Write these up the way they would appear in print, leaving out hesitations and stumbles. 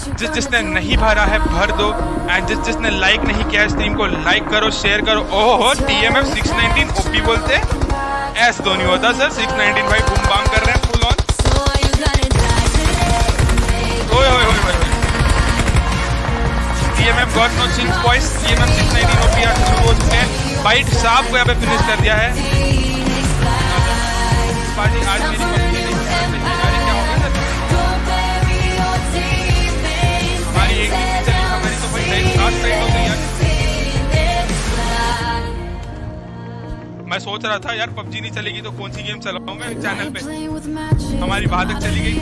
जिसने नहीं भरा है भर दो, एंड जिसने लाइक नहीं किया स्ट्रीम को लाइक करो, शेयर करो। ओहो TMF 619 ओपी बोलते ऐसा तो नहीं होता सर। 619 भाई बूम बाम कर रहे हैं फुल ऑन। ओए ओए ओए ओए TMF got no since voice. TMF 619 OP आके शुरू हो चुके हैं। बाइट साहब को यहाँ पे फिनिश कर दिया है। पाजी आज मेरी पब्जी नहीं क्या हो गया सर? हमारी एक चली हमारी तो भाई 7 साइड हो गई यार। मैं सोच रहा था यार पबजी नहीं चलेगी तो कौन सी गेम चलाऊं मैं चैनल पे। हमारी बात चली गई।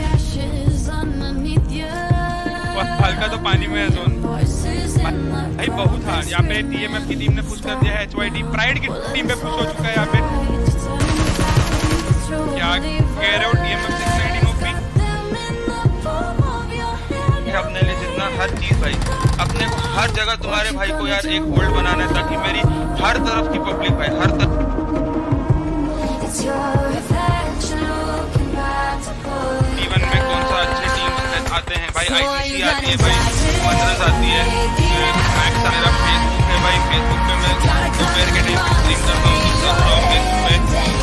हल्का तो पानी में है जोन भाई बहुत हार। यहाँ पे TMF की टीम ने पुश कर दिया है। HYT प्राइड की टीम पे पुश हो चुका है यहाँ पे। क्या कह रहे हो TMF 619 ओपी? अपने लिए जितना हर चीज भाई अपने को हर जगह तुम्हारे भाई को यार एक होल्ड बनाना है ताकि मेरी हर तरफ की पब्लिक भाई हर तरफ टीवन में कौन सा अच्छे टीम आते हैं भाई। ICC आती है भाई, मद्रास आती है, मैक्स मेरा फेसबुक है भाई। फेसबुक पे मैं दोपहर के टाइम स्ट्रीम करता हूँ फेसबुक पे।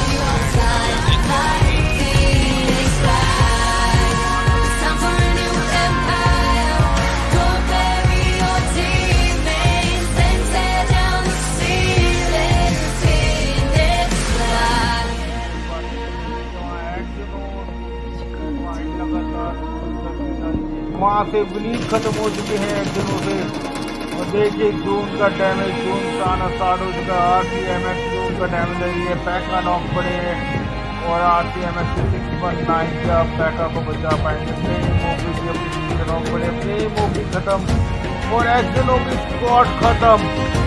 वहाँ से ब्लीड खत्म हो चुके हैं दिनों से। और देखिए जून का डैमेज, जून का आना स्टार्ट हो चुका है। RCMX जून का डैमेज है। ये पैका नॉक पड़े हैं और RCMX 619 क्या पैका को बचा पाएंगे। प्रेमो की नॉक पड़े, प्रेमो की खत्म और एक्सनो की स्क्वाड खत्म।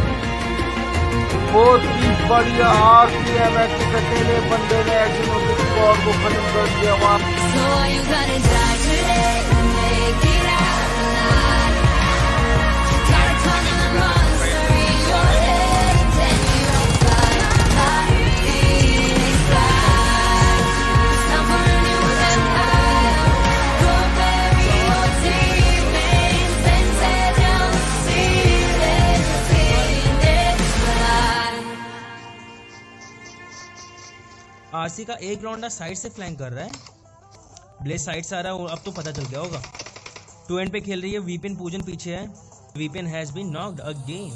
बहुत ही बढ़िया RCMX के अकेले बंदे ने एक्सनो की स्क्वाड को खत्म कर दिया। वहाँ आरसी का एक लौंडा साइड से फ्लैंक कर रहा है। ब्लेज साइड से आ रहा है। अब तो पता चल गया होगा। 2 एंड पे खेल रही है। वीपिन पूजन पीछे है। Vipin has been knocked again.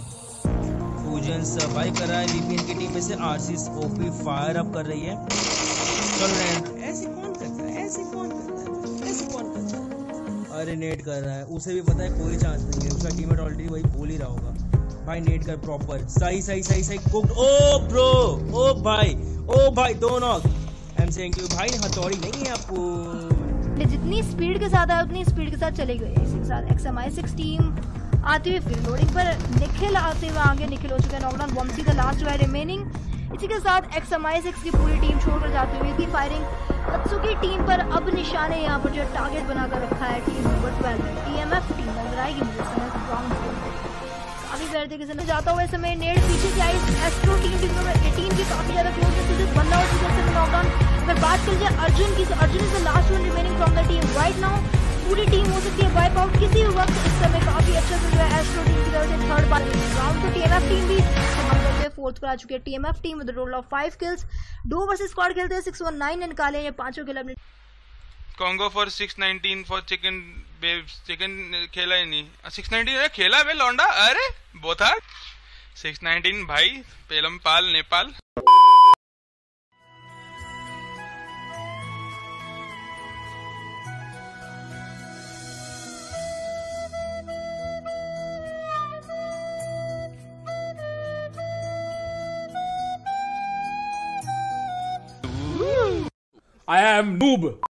Poojan survive कर रहा है। वीपिन की टीम में से आरसी ओपी फायर अप कर रही है। चल रहे हैं। ऐसे कौन करता है? ऐसे कौन करता है? ऐसे कौन करता है? अरे नेट कर रहा है। उसे भी पता है कोई चांस नहीं है। उसका टीममेट ऑलरेडी वही बोल ही रहा होगा। भाई नेट कर प्रॉपर। सही सही सही सही कुक्ड। ओ ब्रो, ओ भाई, ओ भाई दो knock. I am saying you भाई हथौड़ी नहीं है आपको। जितनी स्पीड के साथ है उतनी स्पीड के साथ चली गई। इसी के साथ XMI6 टीम आती हुई फिर लोडिंग पर निखिल आते हुए आगे। निखिल हो चुका है नॉकडाउन। वंशी द लास्ट जो है रिमेनिंग। इसी के साथ XMI6 की पूरी टीम छोड़कर जाती हुई की फायरिंग। अत्सुकी टीम पर अब निशाने यहाँ पर जो टारगेट बनाकर रखा है टीम नंबर 12 में। TMF टीम नजर आएगी मुझे समय ग्राउंड काफी बेहतर तरीके से जाता हुआ समय। नेट पीछे से I Astro team team number 18 की काफी ज्यादा क्लोज है। तो बंदा हो चुका है नॉकडाउन। अगर बात कर जाए अर्जुन की तो Arjun is the last one remaining from the team right now. पूरी टीम हो सकती है वाइप आउट किसी भी वक्त। इस समय काफी अच्छा चल रहा है एस्ट्रो टीम की तरफ से। थर्ड बार राउंड तो TMF टीम भी फोर्थ पर आ चुकी है। TMF team with roll off 5 kills. 2 versus squad खेलते हैं। 619 ने निकाले ये पांचों किल अपने। Congo for 619 for chicken babes. Chicken खेला ही नहीं। 619 खेला वे लौंडा। अरे बोथार 619 भाई पेलमपाल नेपाल। I am noob.